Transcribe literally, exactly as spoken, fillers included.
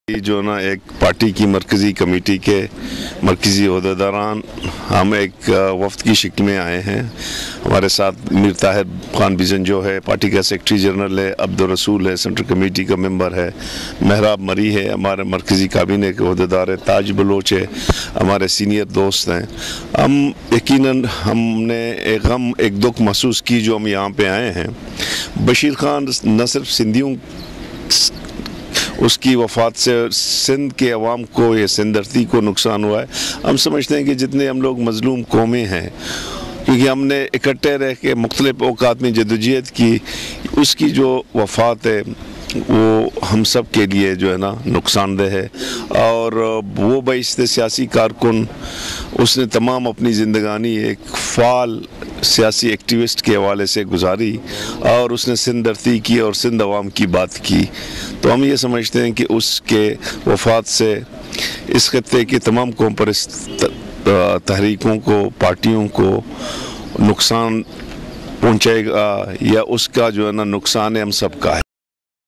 जो ना एक पार्टी की मरकज़ी कमेटी के मरकज़ी ओहदेदारान हम एक वफ्द की शिक्ल में आए हैं। हमारे साथ मीर ताहिर खान बिजन जो है पार्टी का सेक्रेटरी जनरल है, अब्दुल रसूल है सेंट्रल कमेटी का मेंबर है, महराब मरी है हमारे मरकज़ी काबीने के ओहदेदार है, ताज बलोच है हमारे सीनियर दोस्त हैं। हम यकीनन हमने एक गम एक दुख महसूस की जो हम यहाँ पे आए हैं। बशीर खान न सिर्फ सिंधियों उसकी वफ़ात से सिंध के अवाम को या सिंध धरती को नुकसान हुआ है। हम समझते हैं कि जितने हम लोग मज़लूम कौमें हैं, क्योंकि हमने इकट्ठे रह के मुख्तलिफ़ औक़ात में जदोजहद की, उसकी जो वफ़ात है वो हम सब के लिए जो है ना नुकसानदेह है। और वो बइस्ते सियासी कारकुन, उसने तमाम अपनी ज़िंदगानी एक फ़ाल सियासी एक्टिविस्ट के हवाले से गुजारी और उसने सिंध धरती की और सिंध अवाम की बात की। तो हम ये समझते हैं कि उसके वफ़ात से इस खत्ते के तमाम कौम परस्त तहरीकों को, पार्टियों को नुकसान पहुँचेगा या उसका जो है ना नुकसान है हम सब का है।